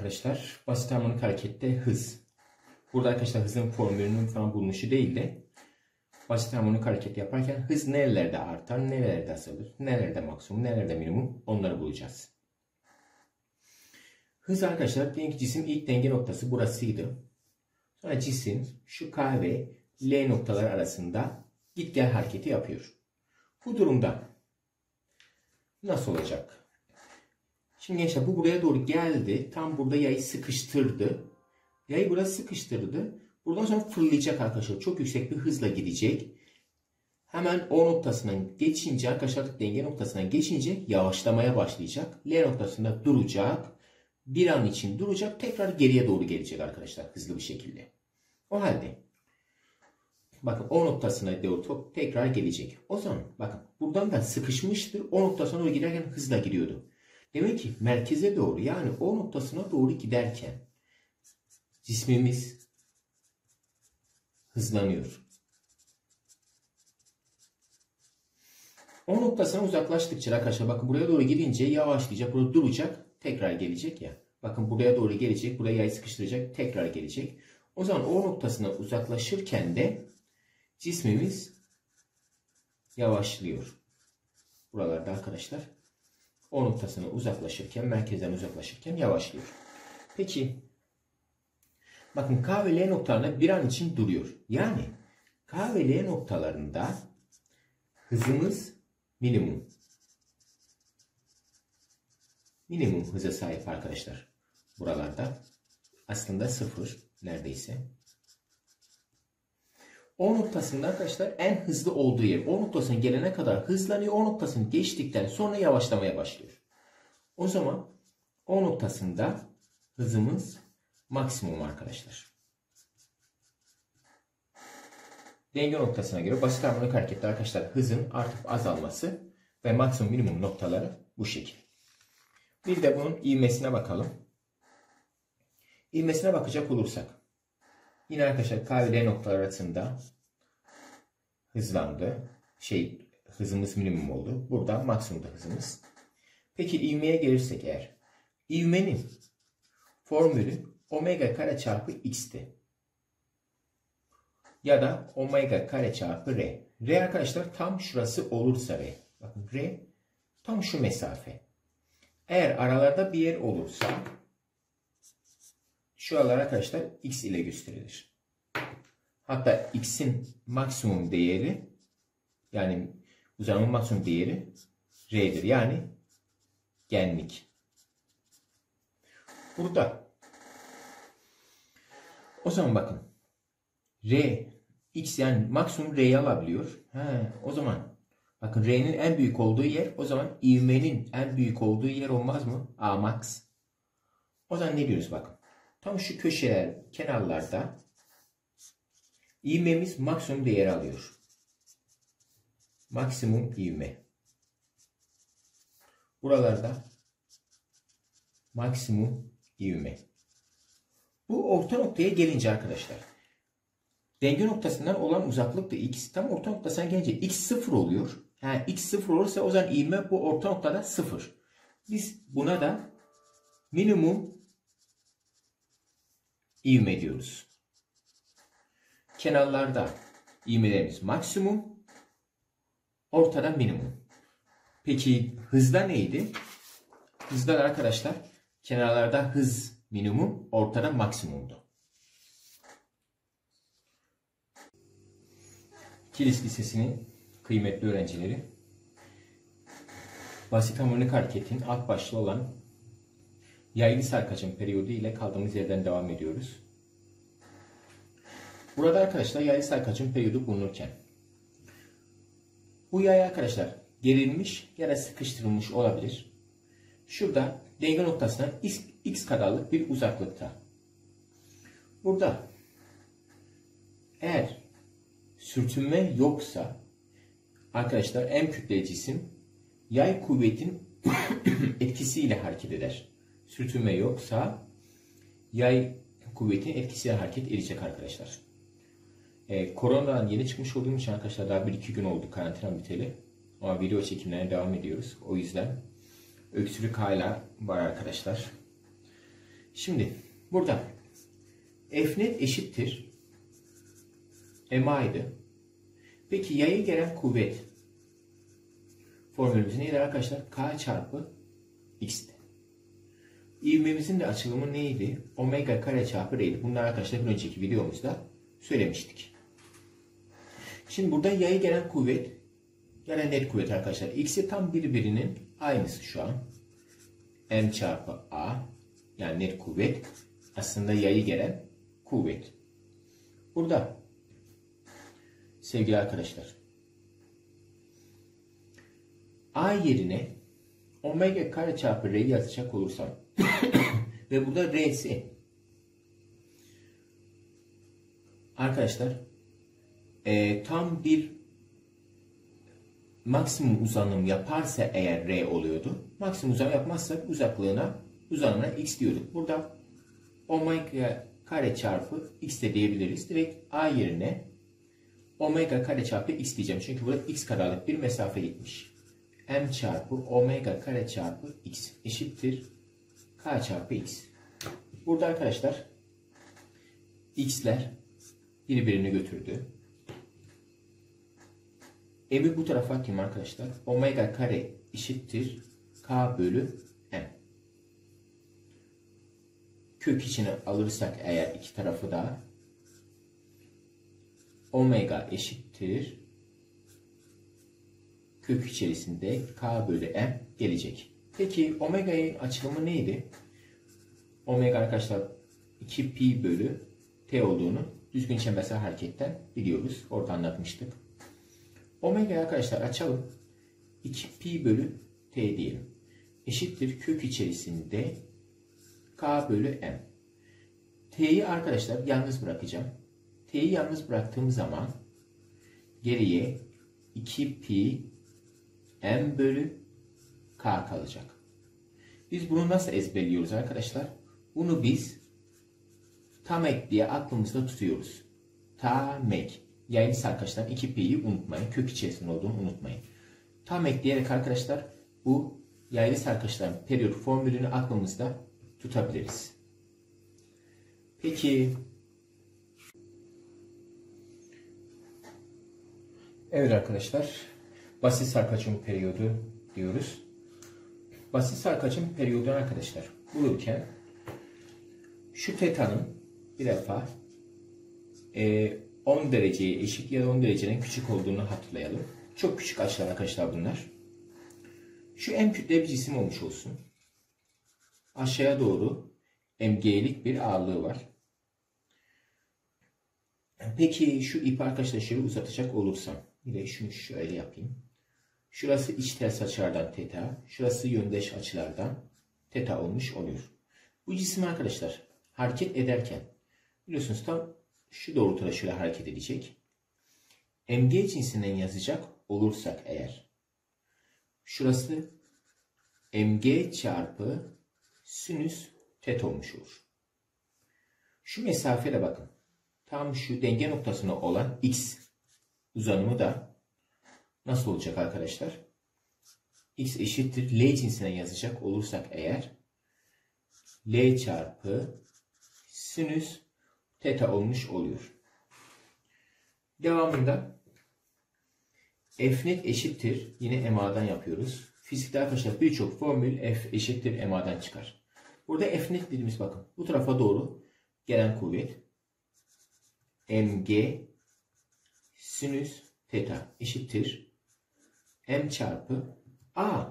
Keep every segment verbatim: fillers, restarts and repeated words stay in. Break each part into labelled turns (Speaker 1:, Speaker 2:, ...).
Speaker 1: arkadaşlar basit harmonik harekette hız. Burada arkadaşlar hızın formülünün falan bulunuşu değil de basit harmonik hareket yaparken hız nerelerde artar, nerelerde azalır, nerelerde maksimum, nerelerde minimum onları bulacağız. Hız arkadaşlar diyelim ki cisim ilk denge noktası burasıydı. Sonra cisim şu K ve L noktalar arasında git gel hareketi yapıyor. Bu durumda nasıl olacak? Şimdi gençler bu buraya doğru geldi. Tam burada yayı sıkıştırdı. Yayı burada sıkıştırdı. Buradan sonra fırlayacak arkadaşlar. Çok yüksek bir hızla gidecek. Hemen O noktasından geçince arkadaşlar denge noktasından geçince yavaşlamaya başlayacak. L noktasında duracak. Bir an için duracak. Tekrar geriye doğru gelecek arkadaşlar. Hızlı bir şekilde. O halde bakın O noktasına doğru tekrar gelecek. O zaman bakın buradan da sıkışmıştır. O noktasına doğru giderken hızla gidiyordu. Demek ki merkeze doğru yani O noktasına doğru giderken cismimiz hızlanıyor. O noktasına uzaklaştıkça arkadaşlar bakın buraya doğru gidince yavaşlayacak. Burada duracak. Tekrar gelecek ya. Bakın buraya doğru gelecek. Buraya yayı sıkıştıracak. Tekrar gelecek. O zaman O noktasına uzaklaşırken de cismimiz yavaşlıyor. Buralarda arkadaşlar O noktasına uzaklaşırken, merkezden uzaklaşırken yavaşlıyor. Peki bakın K ve L noktalarında bir an için duruyor. Yani K ve L noktalarında hızımız minimum. Minimum hıza sahip arkadaşlar. Buralarda aslında sıfır neredeyse. O noktasında arkadaşlar en hızlı olduğu yer. O noktasına gelene kadar hızlanıyor. O noktasını geçtikten sonra yavaşlamaya başlıyor. O zaman O noktasında hızımız maksimum arkadaşlar. Denge noktasına göre basit harmonik harekette arkadaşlar hızın artıp azalması ve maksimum minimum noktaları bu şekil. Bir de bunun ivmesine bakalım. İvmesine bakacak olursak yine arkadaşlar K ve L noktalar arasında hızlandı. Şey hızımız minimum oldu. Burada maksimum da hızımız. Peki ivmeye gelirsek eğer ivmenin formülü omega kare çarpı x'ti. Ya da omega kare çarpı r. R arkadaşlar tam şurası olursa r. Bakın r tam şu mesafe. Eğer aralarda bir yer olursa şuralar arkadaşlar x ile gösterilir. Hatta x'in maksimum değeri yani uzanımın maksimum değeri r'dir. Yani genlik. Burada o zaman bakın r x yani maksimum r'yi alabiliyor. He, o zaman bakın r'nin en büyük olduğu yer o zaman ivmenin en büyük olduğu yer olmaz mı? A max. O zaman ne diyoruz bakın. Tam şu köşeler kenarlarda ivmemiz maksimum değer alıyor. Maksimum ivme. Buralarda maksimum ivme. Bu orta noktaya gelince arkadaşlar denge noktasından olan uzaklık da x. Tam orta noktasına gelince x sıfır oluyor. Yani x sıfır olursa o zaman ivme bu orta noktada sıfır. Biz buna da minimum ivme diyoruz. Kenarlarda ivmelerimiz maksimum, ortada minimum. Peki hızda neydi? Hızda arkadaşlar kenarlarda hız minimum, ortada maksimumdu. Kilis Lisesi'nin kıymetli öğrencileri, basit harmonik hareketin alt başlığı olan yaylı sarkacın periyodu ile kaldığımız yerden devam ediyoruz. Burada arkadaşlar yaylı sarkacın periyodu bulunurken bu yay arkadaşlar gerilmiş ya da sıkıştırılmış olabilir. Şurada denge noktasına x, x kadarlık bir uzaklıkta. Burada eğer sürtünme yoksa arkadaşlar M kütleli cisim yay kuvvetin etkisiyle hareket eder. Sürtünme yoksa yay kuvvetin etkisiyle hareket edecek arkadaşlar. Ee, koronadan yeni çıkmış olduğum için arkadaşlar daha bir iki gün oldu karantina biteli. Ama video çekimlerine devam ediyoruz. O yüzden öksürük hala var arkadaşlar. Şimdi burada F net eşittir M A'ydı. Peki yayı gelen kuvvet formülümüz neydi arkadaşlar? K çarpı X'ti. İvmemizin de açılımı neydi? Omega kare çarpı R'ydi. Bunları arkadaşlar bir önceki videomuzda söylemiştik. Şimdi burada yayı gelen kuvvet, yani net kuvvet arkadaşlar. X'i tam birbirinin aynısı şu an. M çarpı A, yani net kuvvet. Aslında yayı gelen kuvvet. Burada sevgili arkadaşlar, A yerine omega kare çarpı R'yi yazacak olursam ve burada R'si arkadaşlar e, tam bir maksimum uzanım yaparsa eğer R oluyordu. Maksimum uzanım yapmazsak uzaklığına uzanımına X diyorduk. Burada omega kare çarpı X de diyebiliriz. Direkt A yerine omega kare çarpı X diyeceğim. Çünkü burada X kadarlık bir mesafe gitmiş. M çarpı omega kare çarpı X eşittir K çarpı X. Burada arkadaşlar X'ler birbirini götürdü. M'i bu tarafa atayım arkadaşlar. Omega kare eşittir K bölü M. Kök içine alırsak eğer iki tarafı da omega eşittir kök içerisinde K bölü M gelecek. Peki omega'nın açılımı neydi? Omega arkadaşlar iki pi bölü T olduğunu düzgün çembersel hareketten biliyoruz. Orada anlatmıştık. Omega arkadaşlar açalım. iki pi bölü T diyelim. Eşittir kök içerisinde K bölü M. T'yi arkadaşlar yalnız bırakacağım. T'yi yalnız bıraktığım zaman geriye iki pi M bölü K kalacak. Biz bunu nasıl ezberliyoruz arkadaşlar? Bunu biz tam ek diye aklımızda tutuyoruz. Tam ek. Yani arkadaşlar iki pi'yi unutmayın. Kök içerisinde olduğunu unutmayın. Tam ek diyerek arkadaşlar bu yaylı sarkaçların periyot formülünü aklımızda tutabiliriz. Peki evet arkadaşlar, basit sarkaçın periyodu diyoruz. Basit sarkaçın periyodu arkadaşlar bulurken şu teta'nın bir defa e, on dereceye eşit ya da on derecenin küçük olduğunu hatırlayalım. Çok küçük açılar arkadaşlar bunlar. Şu M kütle bir cisim olmuş olsun. Aşağıya doğru mg'lik bir ağırlığı var. Peki şu ipi arkadaşlar şöyle uzatacak olursam, bir de şunu şöyle yapayım. Şurası iç ters açılardan teta, şurası yöndeş açılardan teta olmuş oluyor. Bu cisim arkadaşlar hareket ederken biliyorsunuz tam şu doğrultuda şöyle hareket edecek. Mg cinsinden yazacak olursak eğer, şurası mg çarpı sinüs teta olmuş olur. Şu mesafede bakın. Tam şu denge noktasına olan x uzanımı da nasıl olacak arkadaşlar? X eşittir L cinsinden yazacak olursak eğer L çarpı sinüs teta olmuş oluyor. Devamında F net eşittir, yine M A'dan yapıyoruz. Fizikte arkadaşlar birçok formül F eşittir M A'dan çıkar. Burada F net dediğimiz bakın bu tarafa doğru gelen kuvvet mg sinüs teta eşittir M çarpı A.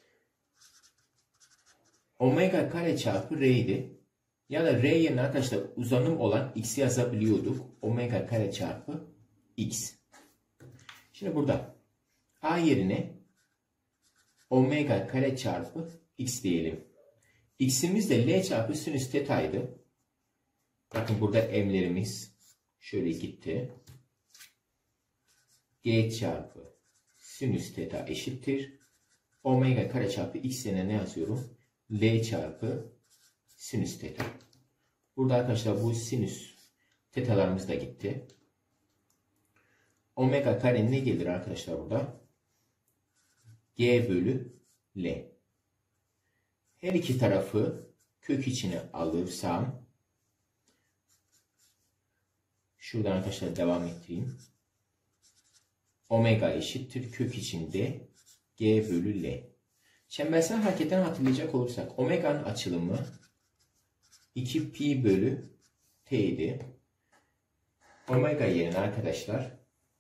Speaker 1: Omega kare çarpı R'ydi. Ya da R yerine arkadaşlar uzanım olan X'i yazabiliyorduk. Omega kare çarpı X. Şimdi burada A yerine omega kare çarpı X diyelim. X'imiz de L çarpı sinüs teta'ydı. Bakın burada M'lerimiz şöyle gitti. G çarpı sinüs teta eşittir omega kare çarpı X yerine ne yazıyorum? L çarpı sinüs teta. Burada arkadaşlar bu sinüs tetalarımız da gitti. Omega kare ne gelir arkadaşlar burada? G bölü L. Her iki tarafı kök içine alırsam, şuradan arkadaşlar devam ettireyim. Omega eşittir kök içinde G bölü L. Çembersel hareketten hatırlayacak olursak omega'nın açılımı iki pi bölü t idi. Omega yerine arkadaşlar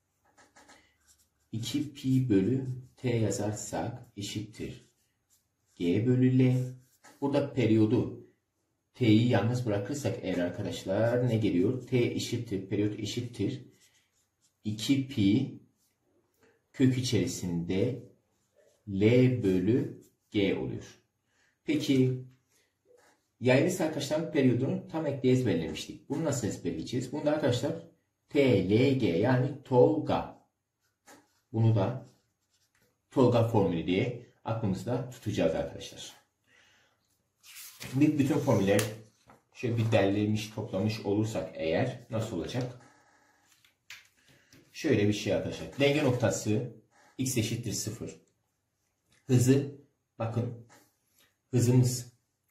Speaker 1: iki pi bölü t yazarsak eşittir G bölü L. Burada periyodu t'yi yalnız bırakırsak eğer arkadaşlar ne geliyor? T eşittir, periyot eşittir iki pi kök içerisinde L bölü G oluyor. Peki yaylı arkadaşlar periyodunu tam ekle ezberlemiştik. Bunu nasıl ezberleyeceğiz? Bunu da arkadaşlar T L G yani Tolga. Bunu da Tolga formülü diye aklımızda tutacağız arkadaşlar. Şimdi bütün formüller şöyle bir derlemiş toplamış olursak eğer nasıl olacak? Şöyle bir şey arkadaşlar. Denge noktası x eşittir sıfır. Hızı bakın hızımız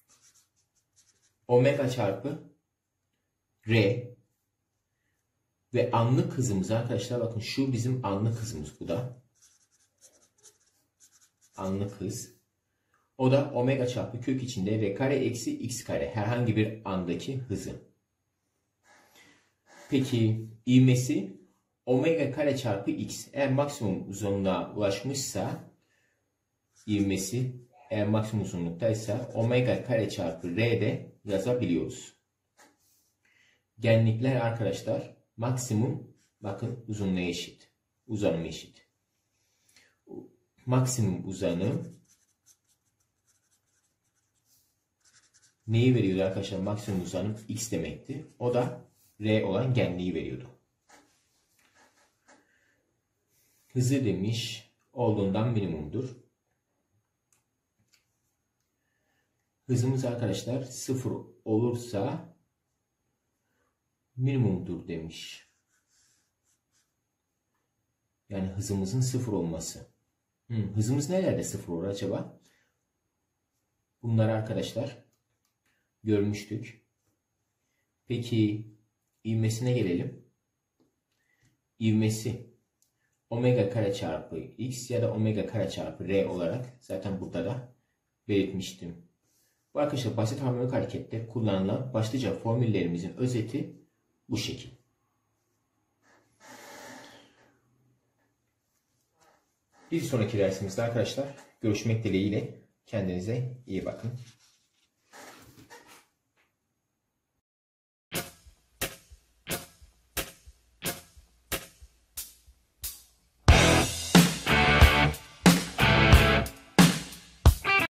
Speaker 1: omega çarpı r ve anlık hızımız arkadaşlar bakın şu bizim anlık hızımız bu da. Anlık hız. O da omega çarpı kök içinde r kare eksi x kare herhangi bir andaki hızı. Peki ivmesi omega kare çarpı x eğer maksimum uzunluğa ulaşmışsa ivmesi eğer maksimum uzunluktaysa omega kare çarpı r de yazabiliyoruz. Genlikler arkadaşlar maksimum bakın uzunluğa eşit. Uzanıma eşit. Maksimum uzanım neyi veriyordu arkadaşlar? Maksimum uzanım x demekti. O da r olan genliği veriyordu. Hızı demiş olduğundan minimumdur. Hızımız arkadaşlar sıfır olursa minimumdur demiş. Yani hızımızın sıfır olması. Hmm, hızımız nelerde sıfır olur acaba? Bunları arkadaşlar görmüştük. Peki ivmesine gelelim. İvmesi omega kare çarpı x ya da omega kare çarpı r olarak zaten burada da belirtmiştim. Bu arkadaşlar basit harmonik harekette kullanılan başlıca formüllerimizin özeti bu şekil. Bir sonraki dersimizde arkadaşlar görüşmek dileğiyle kendinize iyi bakın.